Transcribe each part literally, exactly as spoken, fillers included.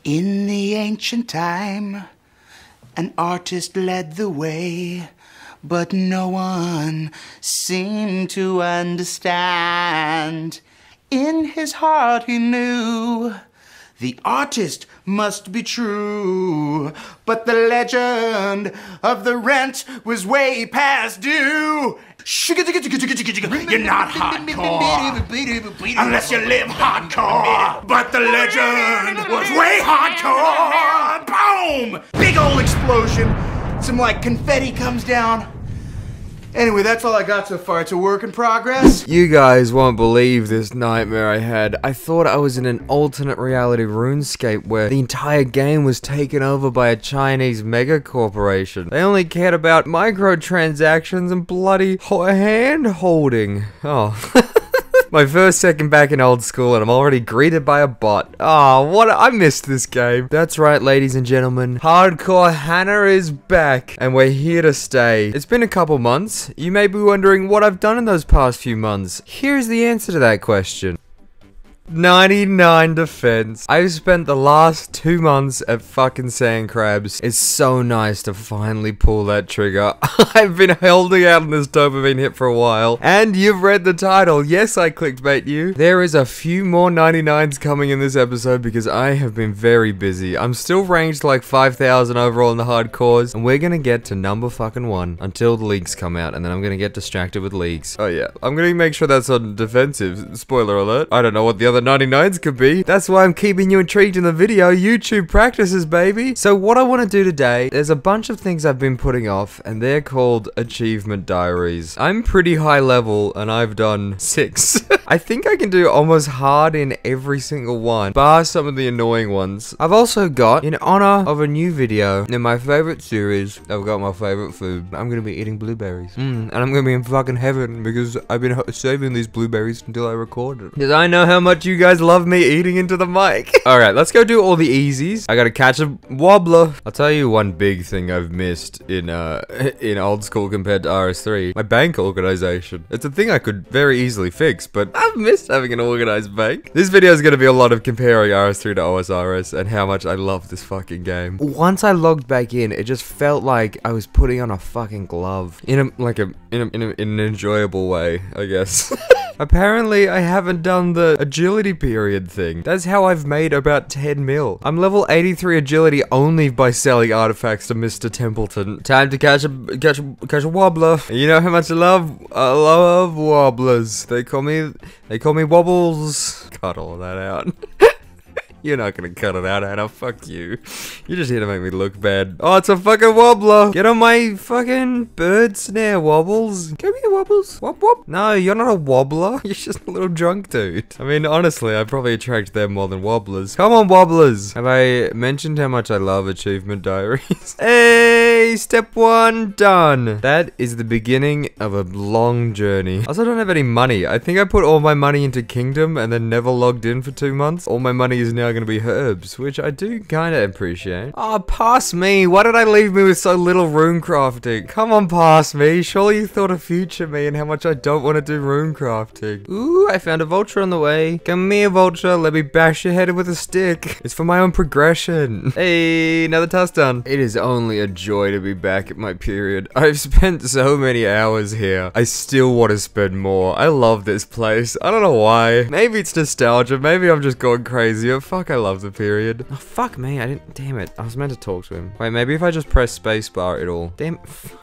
In the ancient time, an artist led the way, but no one seemed to understand. In his heart he knew the artist must be true, but the legend of the rent was way past due. You're not hardcore unless you live hardcore, but the legend was way hardcore. Boom! Big old explosion. Some like confetti comes down. Anyway, that's all I got so far. It's a work in progress. You guys won't believe this nightmare I had. I thought I was in an alternate reality RuneScape where the entire game was taken over by a Chinese mega corporation. They only cared about microtransactions and bloody hand holding. Oh. My first second back in old school and I'm already greeted by a bot. Oh, what a- I missed this game. That's right, ladies and gentlemen. Hardcore Hannah is back and we're here to stay. It's been a couple months. You may be wondering what I've done in those past few months. Here's the answer to that question. ninety-nine defense. I've spent the last two months at fucking Sand Crabs. It's so nice to finally pull that trigger. I've been holding out on this dopamine hit for a while. And you've read the title. Yes, I clickbait you. There is a few more ninety-nines coming in this episode because I have been very busy. I'm still ranked like five thousand overall in the hardcores. And we're gonna get to number fucking one until the leaks come out. And then I'm gonna get distracted with leaks. Oh yeah. I'm gonna make sure that's on defensive. Spoiler alert. I don't know what the other ninety-nines could be. That's why I'm keeping you intrigued in the video. YouTube practices, baby. So what I want to do today, there's a bunch of things I've been putting off and they're called achievement diaries. I'm pretty high level and I've done six. I think I can do almost hard in every single one, bar some of the annoying ones. I've also got, in honor of a new video in my favorite series, I've got my favorite food. I'm gonna be eating blueberries. Mm, and I'm gonna be in fucking heaven because I've been saving these blueberries until I record it. Because I know how much you guys love me eating into the mic. Alright, let's go do all the easies. I gotta catch a wobbler. I'll tell you one big thing I've missed in uh in old school compared to R S three. My bank organization. It's a thing I could very easily fix, but I've missed having an organized bank. This video is gonna be a lot of comparing R S three to O S R S and how much I love this fucking game. Once I logged back in, it just felt like I was putting on a fucking glove. In a, like a, in a, in, a, in an enjoyable way, I guess. Apparently, I haven't done the agility period thing. That's how I've made about ten mil. I'm level eighty-three agility only by selling artifacts to Mister Templeton. Time to catch a catch a, catch a wobbler. You know how much I love I love wobblers. They call me they call me wobbles. Cut all that out. You're not gonna cut it out, Hannah. Fuck you. You're just here to make me look bad. Oh, it's a fucking wobbler. Get on my fucking bird snare, Wobbles. Come here, Wobbles. Wop wop. No, you're not a wobbler. You're just a little drunk dude. I mean, honestly, I probably attract them more than wobblers. Come on, wobblers. Have I mentioned how much I love achievement diaries? Hey, step one done. That is the beginning of a long journey. I also don't have any money. I think I put all my money into Kingdom and then never logged in for two months. All my money is now gonna be herbs, which I do kind of appreciate. Oh, pass me. Why did I leave me with so little rune crafting? Come on, pass me. Surely you thought of future me and how much I don't want to do rune crafting. Ooh, I found a vulture on the way. Come here, vulture. Let me bash your head with a stick. It's for my own progression. Hey, another task done. It is only a joy to be back at my period. I've spent so many hours here. I still want to spend more. I love this place. I don't know why. Maybe it's nostalgia. Maybe I'm just going crazy. Oh, fuck, I love the period. Oh, fuck me. I didn't. Damn it. I was meant to talk to him. Wait, maybe if I just press spacebar, it'll. Damn.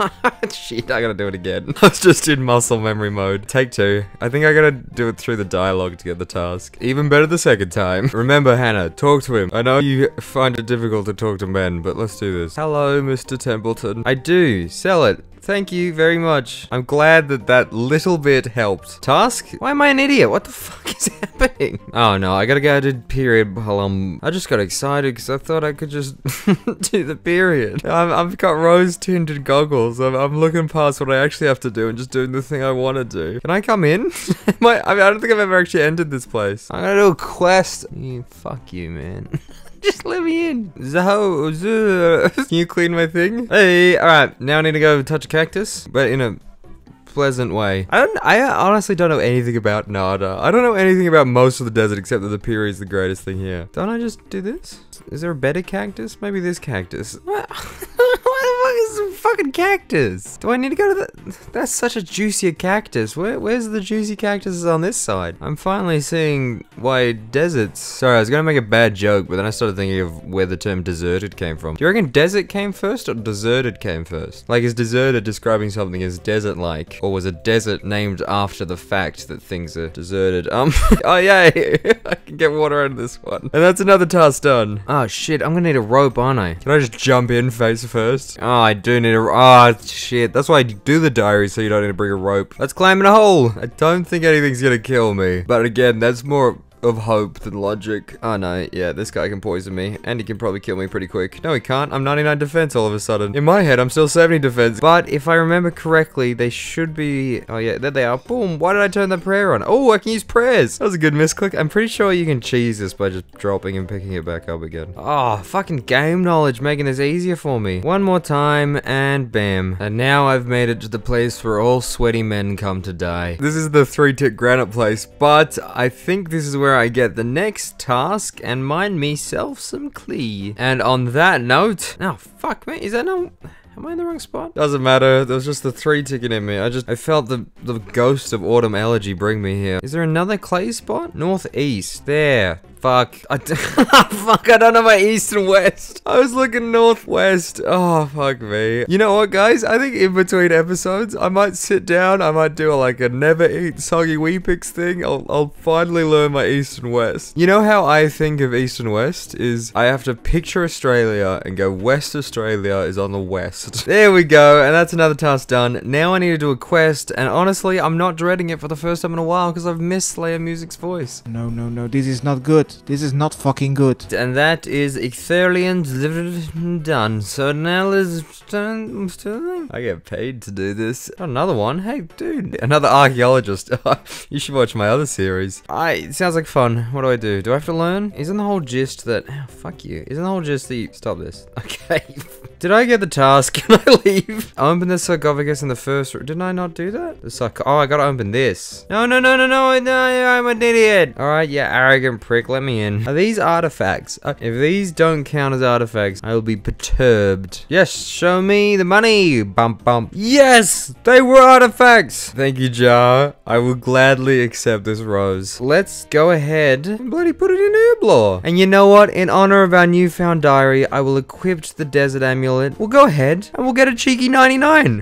Shit, I gotta do it again. I was just in muscle memory mode. Take two. I think I gotta do it through the dialogue to get the task. Even better the second time. Remember, Hannah, talk to him. I know you find it difficult to talk to men, but let's do this. Hello, Mister Templeton. I do. Sell it. Thank you very much. I'm glad that that little bit helped. Task? Why am I an idiot? What the fuck is happening? Oh no, I gotta go to period while I'm... I just got excited because I thought I could just do the period. I'm, I've got rose-tinted goggles. I'm, I'm looking past what I actually have to do and just doing the thing I want to do. Can I come in? Am I, I mean, I don't think I've ever actually entered this place. I'm gonna do a quest. Yeah, fuck you, man. Just let me in. Zaho, Can you clean my thing? Hey, alright. Now I need to go touch a cactus, but in a pleasant way. I don't. I honestly don't know anything about Nada. I don't know anything about most of the desert except that the Piri is the greatest thing here. Don't I just do this? Is there a better cactus? Maybe this cactus. What? Why the fuck is a fucking cactus? Do I need to go to the... That's such a juicier cactus. Where, where's the juicy cactuses on this side? I'm finally seeing why deserts... Sorry, I was gonna make a bad joke, but then I started thinking of where the term deserted came from. Do you reckon desert came first or deserted came first? Like, is deserted describing something as desert-like? Or was a desert named after the fact that things are deserted? Um, oh yay! I can get water out of this one. And that's another task done. Oh shit, I'm gonna need a rope, aren't I? Can I just jump in face first? Oh, I do need a... Oh shit, that's why you do the diary, so you don't need to bring a rope. Let's climb in a hole. I don't think anything's gonna kill me. But again, that's more of hope than logic. Oh no, yeah, this guy can poison me, and he can probably kill me pretty quick. No, he can't. I'm ninety-nine defense all of a sudden. In my head, I'm still seventy defense. But if I remember correctly, they should be... Oh yeah, there they are. Boom. Why did I turn the prayer on? Oh, I can use prayers. That was a good misclick. I'm pretty sure you can cheese this by just dropping and picking it back up again. Oh, fucking game knowledge making this easier for me. One more time, and bam. And now I've made it to the place where all sweaty men come to die. This is the three-tick granite place, but I think this is where I get the next task and mine myself some Klee. And on that note, oh fuck me, is that no? Am I in the wrong spot? Doesn't matter. There was just the three ticket in me. I just I felt the the ghost of autumn elegy bring me here. Is there another clay spot? Northeast. There. Fuck. I d fuck, I don't know my east and west. I was looking northwest. Oh, fuck me. You know what, guys? I think in between episodes, I might sit down. I might do a, like a never eat soggy Weepix thing. I'll, I'll finally learn my east and west. You know how I think of east and west? Is I have to picture Australia and go West Australia is on the west. There we go. And that's another task done. Now I need to do a quest. And honestly, I'm not dreading it for the first time in a while because I've missed Slayer Music's voice. No, no, no. This is not good. This is not fucking good. And that is Etherian done. So now let's done. I get paid to do this. Another one. Hey, dude. Another archaeologist. You should watch my other series. I. It sounds like fun. What do I do? Do I have to learn? Isn't the whole gist that... Oh, fuck you. Isn't the whole gist that you... Stop this. Okay. Did I get the task? Can I leave? I opened the sarcophagus in the first... Didn't I not do that? The sarc... Oh, I gotta open this. No, no, no, no, no. no I'm an idiot. Alright, yeah, arrogant prick. Let me in. Are these artifacts? Uh, if these don't count as artifacts, I will be perturbed. Yes, show me the money. Bump, bump. Yes, they were artifacts. Thank you, Jar. I will gladly accept this rose. Let's go ahead and bloody put it in Herblore. And you know what? In honor of our newfound diary, I will equip the desert amulet. We'll go ahead and we'll get a cheeky ninety-nine.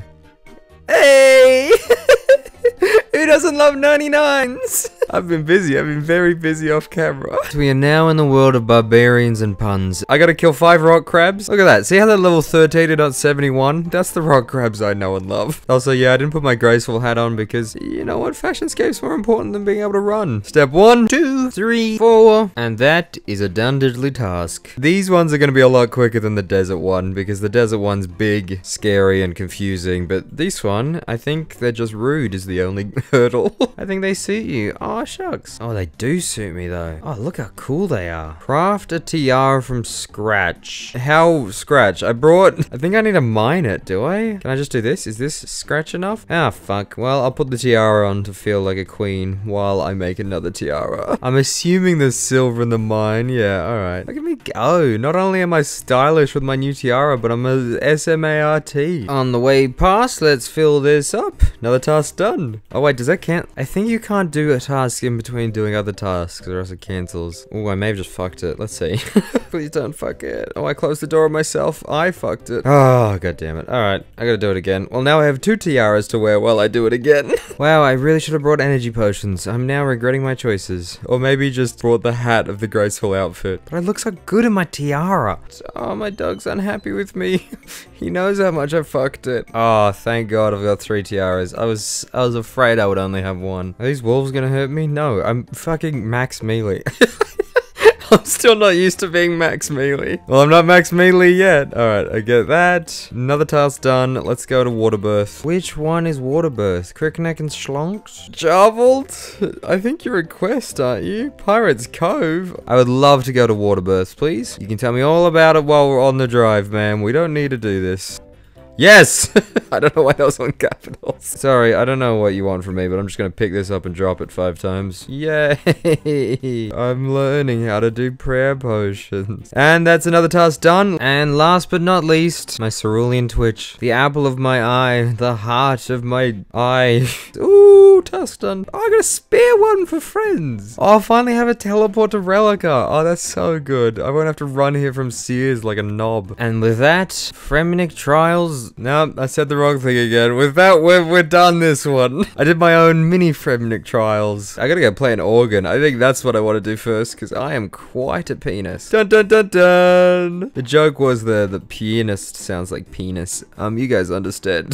Hey! Who doesn't love ninety-nines? I've been busy. I've been very busy off camera. We are now in the world of barbarians and puns. I gotta kill five rock crabs. Look at that. See how they're level thirteen point seventy-one? That's the rock crabs I know and love. Also, yeah, I didn't put my graceful hat on because, you know what? Fashionscape's more important than being able to run. Step one, two, three, four. And that is a done diddly task. These ones are gonna be a lot quicker than the desert one because the desert one's big, scary, and confusing. But this one, I think they're just rude is the only hurdle. I think they suit you. Oh, shucks. Oh, they do suit me though. Oh, look how cool they are. Craft a tiara from scratch. How scratch? I brought... I think I need to mine it, do I? Can I just do this? Is this scratch enough? Ah, fuck. Well, I'll put the tiara on to feel like a queen while I make another tiara. I'm assuming there's silver in the mine. Yeah, alright. Look at me go. Not only am I stylish with my new tiara, but I'm a S M A R T. On the way past, let's fill this up. Another task done. Oh, wait, does that count? I think you can't do a task in between doing other tasks or else it cancels. Oh, I may have just fucked it. Let's see. Please don't fuck it. Oh, I closed the door on myself. I fucked it. Oh, god damn it. Alright, I gotta do it again. Well, now I have two tiaras to wear while I do it again. Wow, I really should have brought energy potions. I'm now regretting my choices. Or maybe just brought the hat of the graceful outfit. But I look so good in my tiara. Oh, my dog's unhappy with me. He knows how much I fucked it. Oh, thank god I've got three tiaras. I was I was afraid I would only have one. Are these wolves gonna hurt me? No, I'm fucking max melee. I'm still not used to being max melee. Well, I'm not max melee yet. Alright, I get that. Another task done. Let's go to Waterbirth. Which one is Waterbirth? Crickneck and Schlonks? Jarvelt? I think you're a quest, aren't you? Pirates Cove? I would love to go to Waterbirth, please. You can tell me all about it while we're on the drive, man. We don't need to do this. Yes! I don't know why that was on capitals. Sorry, I don't know what you want from me, but I'm just gonna pick this up and drop it five times. Yay! I'm learning how to do prayer potions. And that's another task done. And last but not least, my cerulean twitch. The apple of my eye. The heart of my eye. Ooh, task done. Oh, I got a spare one for friends. Oh, I'll finally have a teleport to Relica. Oh, that's so good. I won't have to run here from Sears like a knob. And with that, Fremnic Trials. No, I said the wrong thing again. With that, we're, we're done this one. I did my own mini Fremnic Trials. I gotta go play an organ. I think that's what I want to do first, because I am quite a penis. Dun dun dun dun! The joke was the, the pianist sounds like penis. Um, you guys understand.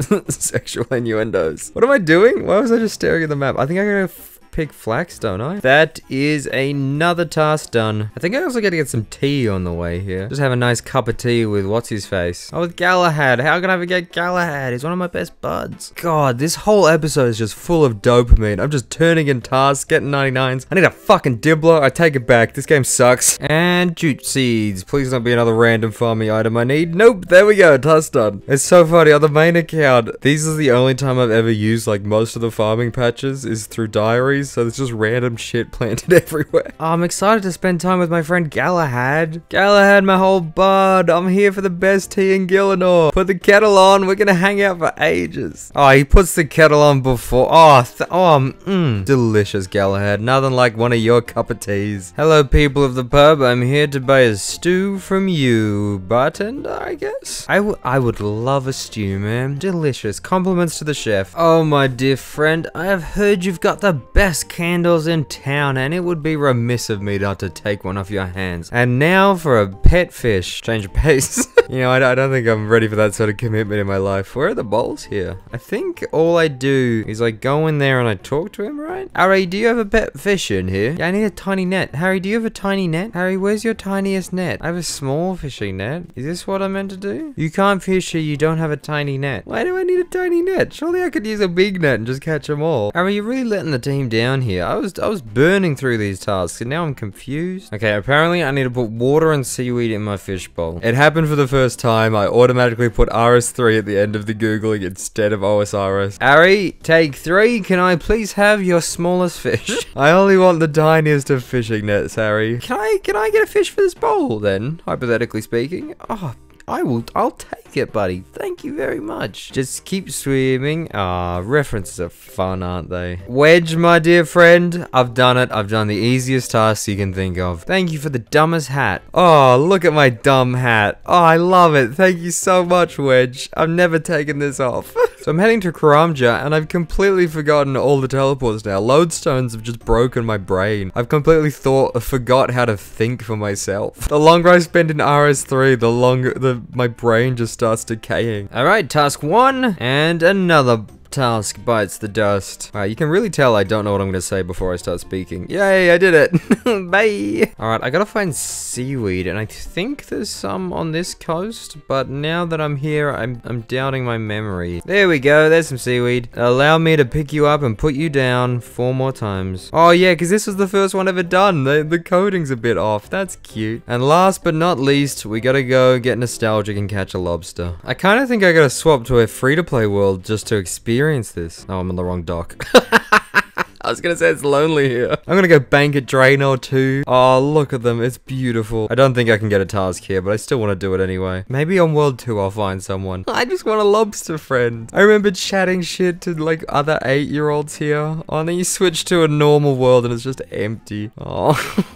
Sexual innuendos. What am I doing? Why was I just staring at the map? I think I gotta pick flax, don't I? That is another task done. I think I also gotta get some tea on the way here. Just have a nice cup of tea with what's his face. Oh, with Galahad. How can I forget Galahad? He's one of my best buds. God, this whole episode is just full of dopamine. I'm just turning in tasks, getting ninety-nines. I need a fucking dibbler. I take it back. This game sucks. And jute seeds. Please don't be another random farming item I need. Nope. There we go. Task done. It's so funny. On the main account, these are the only time I've ever used like most of the farming patches is through diaries. So there's just random shit planted everywhere. Oh, I'm excited to spend time with my friend Galahad. Galahad, my whole bud. I'm here for the best tea in Gillinor. Put the kettle on. We're gonna hang out for ages. Oh, he puts the kettle on before. Oh, th oh, mmm. Delicious, Galahad. Nothing like one of your cup of teas. Hello, people of the pub. I'm here to buy a stew from you. Bartender, I guess? I, w I would love a stew, man. Delicious. Compliments to the chef. Oh, my dear friend. I have heard you've got the best candles in town, and it would be remiss of me not to take one off your hands. And now for a pet fish. Change of pace. You know, I, I don't think I'm ready for that sort of commitment in my life. Where are the bowls here? I think all I do is I go in there and I talk to him, right? Harry, do you have a pet fish in here? Yeah, I need a tiny net. Harry, do you have a tiny net? Harry, where's your tiniest net? I have a small fishing net. Is this what I'm meant to do? You can't fish here, you don't have a tiny net. Why do I need a tiny net? Surely I could use a big net and just catch them all. Harry, you're really letting the team down here. I was I was burning through these tasks and now I'm confused. Okay, apparently I need to put water and seaweed in my fish bowl. It happened for the first time. I automatically put R S three at the end of the Googling instead of O S R S. Harry, take three. Can I please have your smallest fish? I only want the tiniest of fishing nets, Harry. Can I can I get a fish for this bowl then? Hypothetically speaking. Oh, I will, I'll take it, buddy. Thank you very much. Just keep swimming. Ah, references are fun, aren't they? Wedge, my dear friend. I've done it. I've done the easiest task you can think of. Thank you for the dumbest hat. Oh, look at my dumb hat. Oh, I love it. Thank you so much, Wedge. I've never taken this off. So I'm heading to Karamja, and I've completely forgotten all the teleports now. Lodestones have just broken my brain. I've completely thought, forgot how to think for myself. The longer I spend in R S three, the longer the my brain just starts decaying. All right, task one, and another task bites the dust. Alright, you can really tell I don't know what I'm going to say before I start speaking. Yay, I did it. Bye. Alright, I gotta find seaweed, and I think there's some on this coast, but now that I'm here, I'm, I'm doubting my memory. There we go, there's some seaweed. Allow me to pick you up and put you down four more times. Oh yeah, because this was the first one ever done. The, the coding's a bit off. That's cute. And last but not least, we gotta go get nostalgic and catch a lobster. I kind of think I gotta swap to a free-to-play world just to experience this. Oh, I'm on the wrong dock. I was gonna say it's lonely here. I'm gonna go bank at Draenor too. Oh, look at them. It's beautiful. I don't think I can get a task here, but I still want to do it anyway. Maybe on World two I'll find someone. I just want a lobster friend. I remember chatting shit to like other eight-year-olds here. Oh, and then you switch to a normal world and it's just empty. Oh.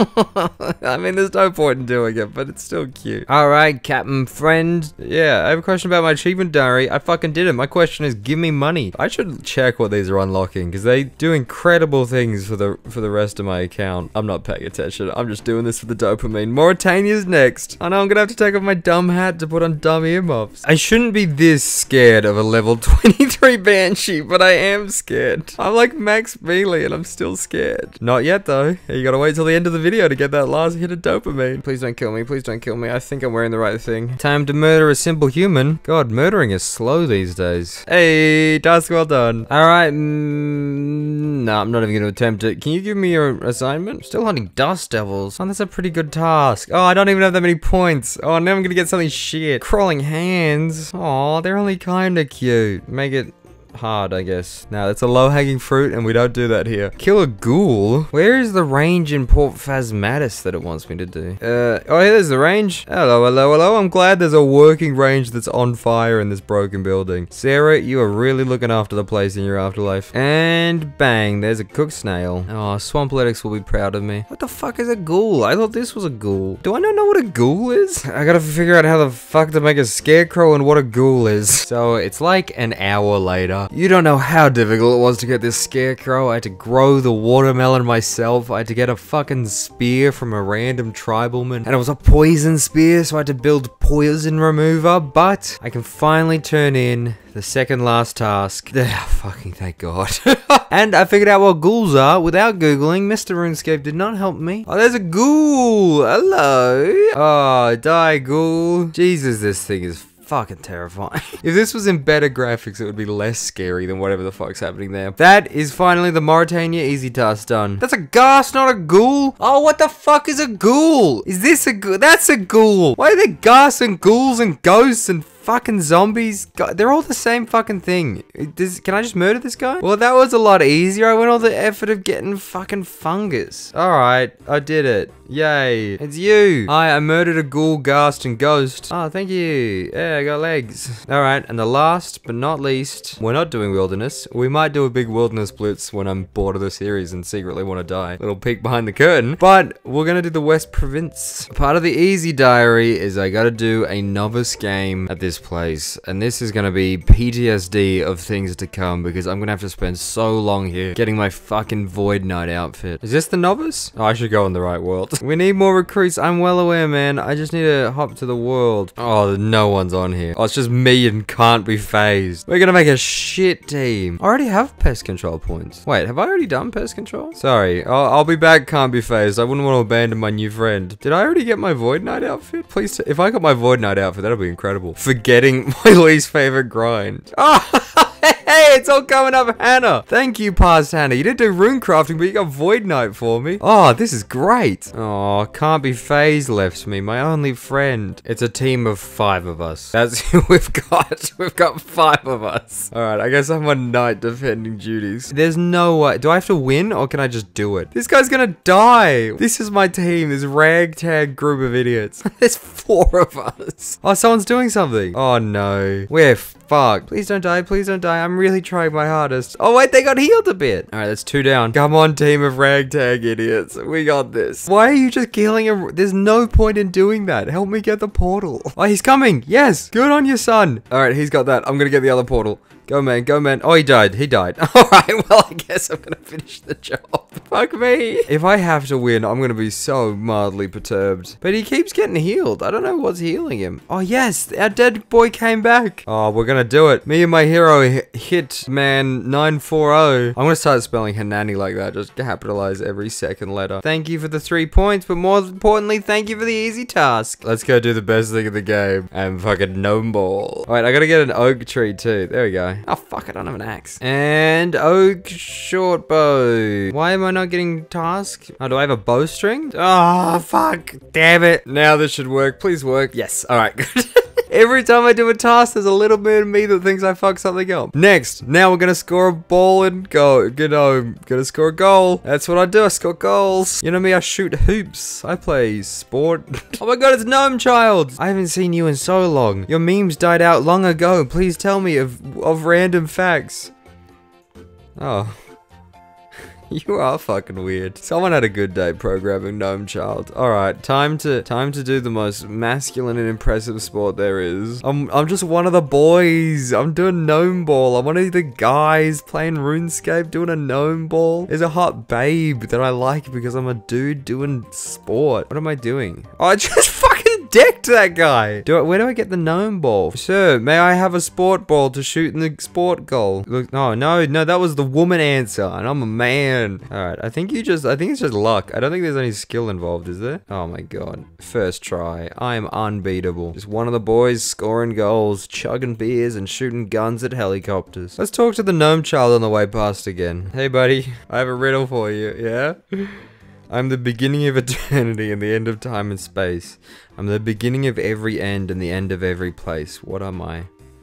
I mean, there's no point in doing it, but it's still cute. Alright, Captain Friend. Yeah, I have a question about my achievement diary. I fucking did it. My question is, give me money. I should check what these are unlocking, because they do incredible things for the for the rest of my account. I'm not paying attention. I'm just doing this for the dopamine. Mauritania's next. I know I'm gonna have to take off my dumb hat to put on dumb earmuffs. I shouldn't be this scared of a level twenty-three Banshee, but I am scared. I'm like Max Mealy and I'm still scared. Not yet though. You gotta wait till the end of the video to get that last hit of dopamine. Please don't kill me. Please don't kill me. I think I'm wearing the right thing. Time to murder a simple human. God, murdering is slow these days. Hey, task well done. Alright, mm, no. I'm not even gonna attempt it. Can you give me your assignment? Still hunting dust devils. Oh, that's a pretty good task. Oh, I don't even have that many points. Oh, now I'm gonna get something shit. Crawling hands. Oh, they're only kinda cute. Make it hard, I guess. Now, it's a low-hanging fruit, and we don't do that here. Kill a ghoul? Where is the range in Port Phasmatis that it wants me to do? Uh, oh, here's the range. Hello, hello, hello. I'm glad there's a working range that's on fire in this broken building. Sarah, you are really looking after the place in your afterlife. And bang, there's a cooked snail. Oh, Swampletics will be proud of me. What the fuck is a ghoul? I thought this was a ghoul. Do I not know what a ghoul is? I gotta figure out how the fuck to make a scarecrow and what a ghoul is. So, it's like an hour later. You don't know how difficult it was to get this scarecrow. I had to grow the watermelon myself. I had to get a fucking spear from a random tribalman. And it was a poison spear, so I had to build poison remover. But I can finally turn in the second last task. Oh, fucking thank God. And I figured out what ghouls are without Googling. Mister RuneScape did not help me. Oh, there's a ghoul. Hello. Oh, die ghoul. Jesus, this thing is fucking terrifying. If this was in better graphics, it would be less scary than whatever the fuck's happening there. That is finally the Mauritania easy task done. That's a ghast, not a ghoul. Oh, what the fuck is a ghoul? Is this a ghoul? That's a ghoul. Why are there ghasts and ghouls and ghosts and fucking zombies? God, they're all the same fucking thing. Does, can I just murder this guy? Well, that was a lot easier. I went all the effort of getting fucking fungus. Alright, I did it. Yay. It's you. Hi, I murdered a ghoul, ghast, and ghost. Oh, thank you. Yeah, I got legs. Alright, and the last but not least, we're not doing wilderness. We might do a big wilderness blitz when I'm bored of the series and secretly want to die. Little peek behind the curtain. But we're gonna do the West Province. Part of the easy diary is I gotta do a novice game at this place, and this is gonna be P T S D of things to come because I'm gonna have to spend so long here getting my fucking Void Knight outfit. Is this the novice? Oh, I should go in the right world. We need more recruits. I'm well aware, man. I just need to hop to the world. Oh, no one's on here. Oh, it's just me and can't be phased. We're gonna make a shit team. I already have pest control points. Wait, have I already done pest control? Sorry, I'll, I'll be back. Can't be phased. I wouldn't want to abandon my new friend. Did I already get my Void Knight outfit? Please, if I got my Void Knight outfit, that'll be incredible. Forgetting my least favorite grind. Oh, hey, it's all coming up, Hannah. Thank you, past Hannah. You didn't do rune crafting, but you got Void Knight for me. Oh, this is great. Oh, can't be phased left me, my only friend. It's a team of five of us. That's who we've got. We've got five of us. All right, I guess I'm on knight defending duties. There's no way. Do I have to win or can I just do it? This guy's gonna die. This is my team, this ragtag group of idiots. There's four of us. Oh, someone's doing something. Oh no, we're fucked. Please don't die, please don't die. I'm really trying my hardest. Oh wait, they got healed a bit. All right, that's two down. Come on, team of ragtag idiots. We got this. Why are you just killing him? There's no point in doing that. Help me get the portal. Oh, he's coming. Yes, good on you, son. All right, he's got that. I'm gonna get the other portal. Go, man. Go, man. Oh, he died. He died. All right. Well, I guess I'm going to finish the job. Fuck me. If I have to win, I'm going to be so mildly perturbed. But he keeps getting healed. I don't know what's healing him. Oh, yes. Our dead boy came back. Oh, we're going to do it. Me and my hero hit man nine forty. I'm going to start spelling Hanannie like that. Just capitalize every second letter. Thank you for the three points. But more importantly, thank you for the easy task. Let's go do the best thing in the game. And fucking gnome ball. All right. I got to get an oak tree too. There we go. Oh, fuck, I don't have an axe. And oak short bow. Why am I not getting task? Oh, do I have a bowstring? Oh, fuck. Damn it. Now this should work. Please work. Yes. All right, good. Every time I do a task, there's a little bit of me that thinks I fucked something up. Next, now we're gonna score a ball and go. You know, gonna score a goal. That's what I do. I score goals. You know me, I shoot hoops. I play sport. Oh my god, it's Gnome Child. I haven't seen you in so long. Your memes died out long ago. Please tell me of, of random facts. Oh. You are fucking weird. Someone had a good day programming Gnome Child. Alright, time to time to do the most masculine and impressive sport there is. I'm I'm just one of the boys. I'm doing gnome ball. I'm one of the guys playing RuneScape doing a gnome ball. There's a hot babe that I like because I'm a dude doing sport. What am I doing? Oh, I just fucking decked that guy. Do I, where do I get the gnome ball? Sir, may I have a sport ball to shoot in the sport goal? Look, no, no, no, that was the woman answer, and I'm a man. All right, I think you just, I think it's just luck. I don't think there's any skill involved, is there? Oh my god. First try. I am unbeatable. Just one of the boys scoring goals, chugging beers, and shooting guns at helicopters. Let's talk to the gnome child on the way past again. Hey buddy, I have a riddle for you, yeah? I'm the beginning of eternity and the end of time and space. I'm the beginning of every end and the end of every place. What am I?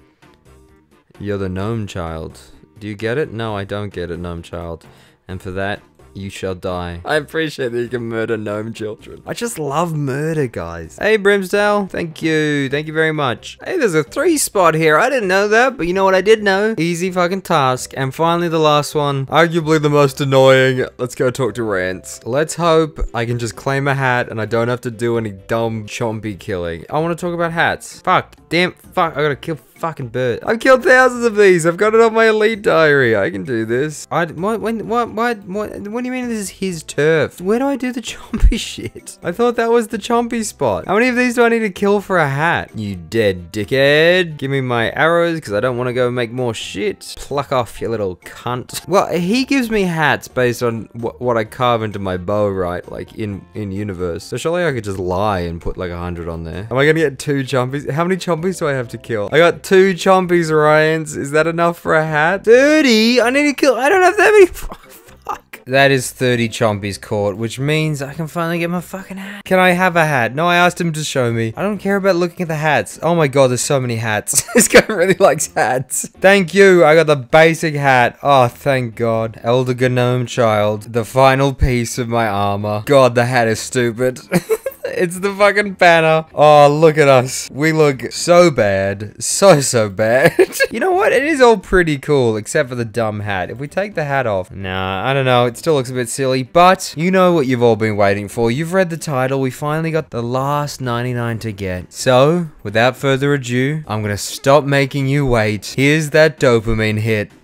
You're the gnome child. Do you get it? No, I don't get it, gnome child. And for that, you shall die. I appreciate that you can murder gnome children. I just love murder, guys. Hey, Brimstone. Thank you. Thank you very much. Hey, there's a three spot here. I didn't know that, but you know what I did know? Easy fucking task. And finally, the last one. Arguably the most annoying. Let's go talk to Rance. Let's hope I can just claim a hat and I don't have to do any dumb chompy killing. I want to talk about hats. Fuck. Damn. Fuck. I gotta kill fucking bird. I've killed thousands of these. I've got it on my elite diary. I can do this. I what when what what what what do you mean this is his turf? Where do I do the chompy shit? I thought that was the chompy spot. How many of these do I need to kill for a hat? You dead dickhead. Give me my arrows because I don't want to go make more shit. Pluck off, you little cunt. Well, he gives me hats based on wh what I carve into my bow, right? Like in in universe. So surely I could just lie and put like a hundred on there. Am I gonna get two chompies? How many chompies do I have to kill? I got two Two chompies, Ryans. Is that enough for a hat? thirty? I need to kill. I don't have that many. Fuck. That is thirty chompies caught, which means I can finally get my fucking hat. Can I have a hat? No, I asked him to show me. I don't care about looking at the hats. Oh my god, there's so many hats. This guy really likes hats. Thank you. I got the basic hat. Oh, thank god. Elder Gnome Child. The final piece of my armor. God, the hat is stupid. It's the fucking banner. Oh, look at us. We look so bad. So, so bad. You know what? It is all pretty cool, except for the dumb hat. If we take the hat off. Nah, I don't know. It still looks a bit silly, but you know what you've all been waiting for. You've read the title. We finally got the last ninety-nine to get. So, without further ado, I'm gonna stop making you wait. Here's that dopamine hit.